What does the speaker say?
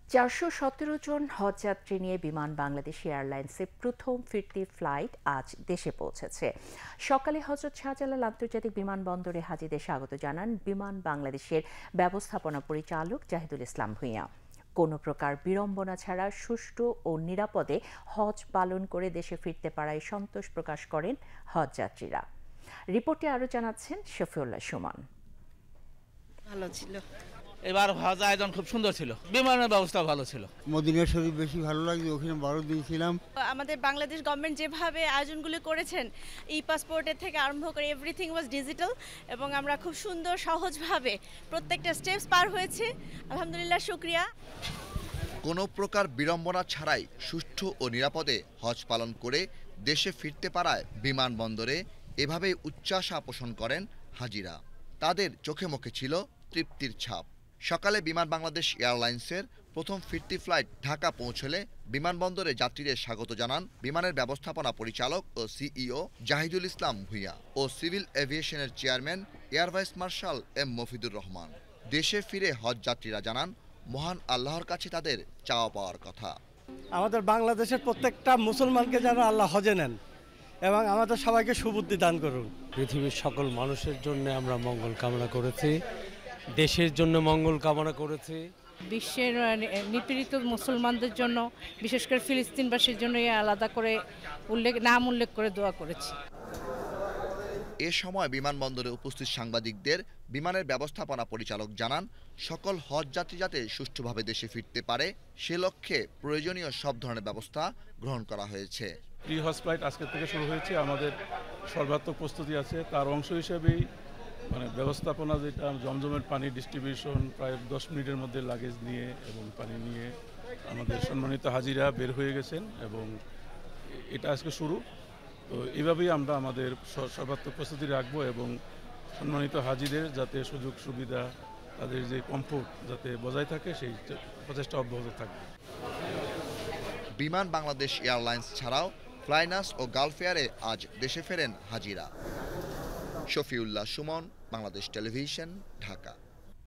৪১৭ জন হজযাত্রী নিয়ে বিমান বাংলাদেশ এয়ারলাইন্সের প্রথম ফিরতি ফ্লাইট আজ দেশে পৌঁছেছে। সকালে হজরত শাহজালাল আন্তর্জাতিক বিমানবন্দরে হাজিদের স্বাগত জানান বিমান বাংলাদেশের ব্যবস্থাপনা পরিচালক জাহিদুল ইসলাম ভূঁইয়া। কোনো প্রকার বিড়ম্বনা ছাড়া সুষ্ঠু ও নিরাপদে হজ পালন করে দেশে ফিরতে পারায় সন্তোষ প্রকাশ করেন হজযাত্রীরা। রিপোর্টে আরও জানাচ্ছেন শফিউল্লাহ সুমন। ভালো ছিল। এবার হজ আয়োজন খুব সুন্দর ছিল, বিমানের ব্যবস্থা ভালো ছিল। মদিনা শরীফ বেশি ভালো লাগছে, ওখানে 12 দিন ছিলাম। আমাদের বাংলাদেশ গভর্নমেন্ট যেভাবে আয়োজনগুলো করেছেন, ই পাসপোর্টের থেকে আরম্ভ করে এভরিথিং ওয়াজ ডিজিটাল, এবং আমরা খুব সুন্দর সহজভাবে প্রত্যেকটা স্টেপস পার হয়েছে। আলহামদুলিল্লাহ, শুকরিয়া। কোনো প্রকার বিড়ম্বনা ছাড়াই সুষ্ঠু ও নিরাপদে হজ পালন করে দেশে ফিরতে পারায় বিমানবন্দরে এভাবেই উচ্চাশা পোষণ করেন হাজিরা। তাদের চোখে মুখে ছিল তৃপ্তির ছাপ। সকালে বিমান বাংলাদেশ এয়ারলাইন্সের প্রথম ফিরতি ফ্লাইট ঢাকা পৌঁছলে বিমানবন্দরে যাত্রীদের স্বাগত জানান বিমানের ব্যবস্থাপনা পরিচালক ও সিইও জাহিদুল ইসলাম ভূঁইয়া ও সিভিল এভিয়েশনের chairman air vice marshal M Mofidur Rahman. দেশে ফিরে হজ যাত্রীরা জানান মহান আল্লাহর কাছে তাদের চাওয়া পাওয়ার কথা। আমাদের বাংলাদেশের প্রত্যেকটা মুসলমানকে যেন আল্লাহ হজে নেন এবং আমাদের সবাইকে সুবুদ্ধি দান করুন। পৃথিবীর সকল মানুষের জন্য আমরা মঙ্গল কামনা করেছি, দেশের জন্য মঙ্গল কামনা করেছি, বিশ্বের নিপীড়িত মুসলমানদের জন্য, বিশেষ করে ফিলিস্তিনবাসীর জন্য আলাদা করে নাম উল্লেখ করে দোয়া করেছি। এ সময় বিমানবন্দরে উপস্থিত সাংবাদিকদের বিমানের ব্যবস্থাপনা পরিচালক জানান সকল হজ যাত্রী যাতে সুষ্ঠুভাবে দেশে ফিরতে পারে সে লক্ষ্যে প্রয়োজনীয় সব ধরনের ব্যবস্থা গ্রহণ করা হয়েছে। প্রি হজ ফ্লাইট আজকে থেকে শুরু হয়েছে, আমাদের সর্বাত্মক প্রস্তুতি আছে। তার অংশ হিসেবেই ব্যবস্থাপনা, যেটা জমজমের পানি ডিস্ট্রিবিউশন, প্রায় 10 মিনিটের মধ্যে লাগেজ নিয়ে এবং পানি নিয়ে আমাদের সম্মানিত হাজিরা বের হয়ে গেছেন এবং এটা আজকে শুরু। তো এইভাবেই আমরা আমাদের সর্বাত্মক প্রস্তুতি রাখবো এবং সম্মানিত হাজিদের যাতে সুযোগ সুবিধা, তাদের যে কমফোর্ট যাতে বজায় থাকে সেই প্রচেষ্টা অব্যাহত থাকবে। বিমান বাংলাদেশ এয়ারলাইন্স ছাড়াও ফ্লাইনাস ও গালফ এয়ারে আজ দেশে ফেরেন হাজিরা। শফিউল্লাহ সুমন, বাংলাদেশ টেলিভিশন, ঢাকা।